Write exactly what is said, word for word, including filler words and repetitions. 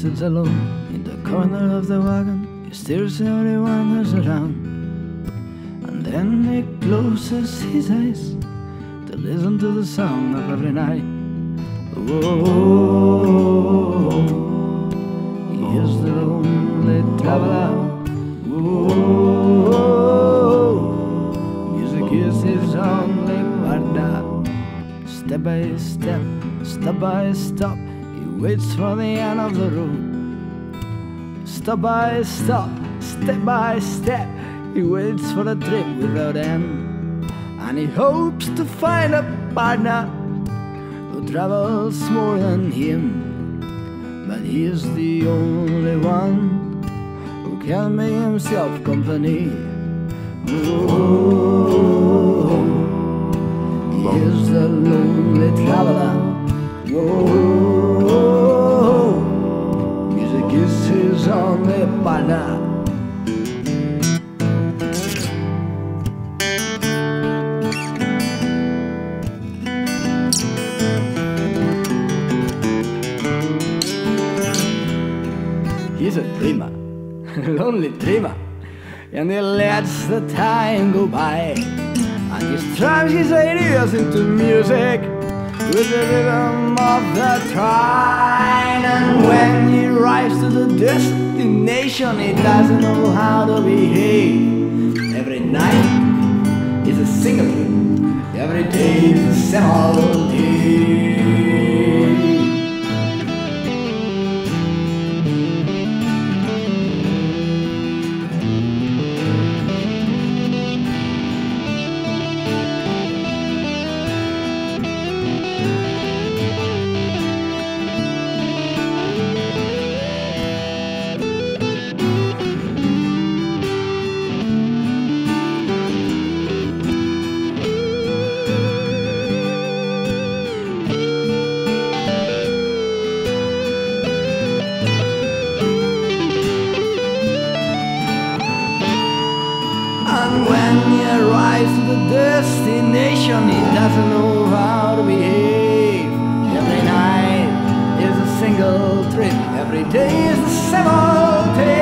sits alone in the corner of the wagon. He stares everyone else around, and then he closes his eyes to listen to the sound of every night. Whoa, he is the lonely traveler. Whoa, music is his only partner. Step by step, step by step, he waits for the end of the road. Step by step, step by step, he waits for a trip without end. And he hopes to find a partner who travels more than him. But he is the only one who can make himself company. Oh, he is the lonely traveler. Oh, music is his only partner. He's a dreamer, a lonely dreamer, and he lets the time go by, and he strums his ideas into music with the rhythm of the train. And when he arrives to the destination, he doesn't know how to behave. Every night is a single trip, every day is the same old day. When he arrives to the destination, he doesn't know how to behave. Every night is a single trip, every day is the same old day.